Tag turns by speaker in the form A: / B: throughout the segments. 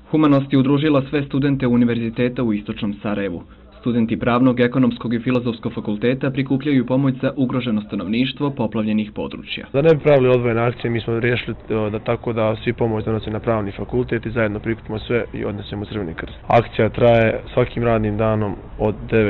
A: Humanost je udružila sve studente univerziteta u istočnom Sarajevu. Studenti Pravnog, Ekonomskog i Filozofskog fakulteta prikupljaju pomoć za ugroženo stanovništvo poplavljenih područja.
B: Da ne bi pravili odvojene akcije, mi smo riješili da tako da svi pomoć donose na Pravni fakultet i zajedno prikupimo sve i odnesemo u Crveni krst. Akcija traje svakim radnim danom od 9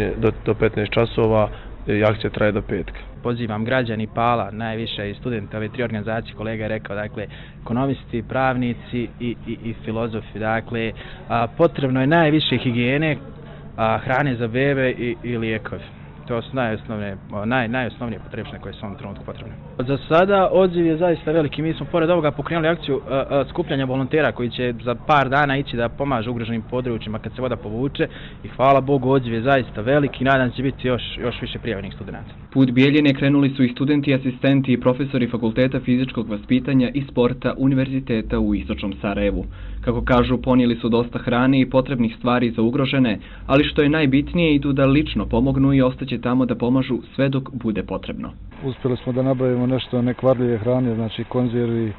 B: do 15 časova i akcija traje do petka.
C: Pozivam građani Pala, najviše i studente ove tri organizacije, kolega je rekao, dakle, ekonomisti, pravnici i filozofi. Dakle, potrebno je najviše higijene, hrane za bebe i lijekovi. To su najosnovnije potrebštine koje su u ovom trenutku potrebne. Za sada odziv je zaista veliki. Mi smo pored ovoga pokrenuli akciju skupljanja volontera koji će za par dana ići da pomažu ugroženim područjima kad se voda povuče i hvala Bogu odziv je zaista veliki i nadam se će biti još više prijavljenih studenata.
A: Put Bijeljine krenuli su i studenti, asistenti i profesori Fakulteta fizičkog vaspitanja i sporta Univerziteta u istočnom Sarajevu. Kako kažu, ponijeli su dosta hrane i potrebnih stvari za ugrožene, ali što je najbitnije, idu da lično pomognu i ostaće tamo da pomažu sve dok bude potrebno.
D: Uspjeli smo da nabavimo nešto nekvarljive hrane, znači konzervi,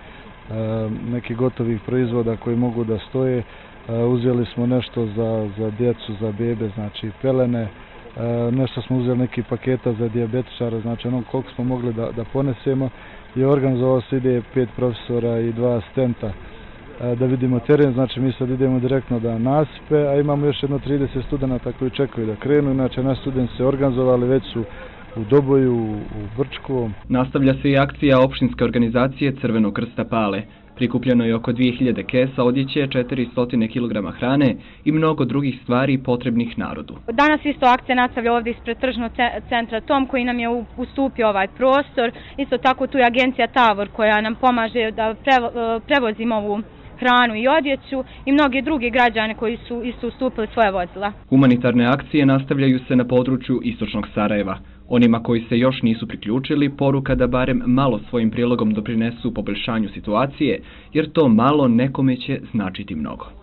D: nekih gotovih proizvoda koji mogu da stoje. Uzeli smo nešto za djecu, za bebe, znači pelene, nešto smo uzeli neki paketa za dijabetičara, znači ono koliko smo mogli da ponesemo i organizovalo se ide 5 profesora i 2 asistenta da vidimo teren, znači mi sad idemo direktno da nasipe, a imamo još jedno 30 studenta koji čekaju da krenu, inače naši studenti se organizovali, već su u Doboju, u Brčkovom.
A: Nastavlja se i akcija opštinske organizacije Crvenog krsta Pale. Prikupljeno je oko 2000 kesa odjeće, 400 kg hrane i mnogo drugih stvari potrebnih narodu.
E: Danas isto akcija nastavlja ovdje ispred tržnog centra Tom koji nam je ustupio ovaj prostor. Isto tako tu je agencija Tavor koja nam pomaže da prevozimo ovu hranu i odjeću i mnogi drugi građani koji su isto ustupili svoje vozila.
A: Humanitarne akcije nastavljaju se na području istočnog Sarajeva. Onima koji se još nisu priključili, poruka da barem malo svojim prilogom doprinesu poboljšanju situacije, jer to malo nekome će značiti mnogo.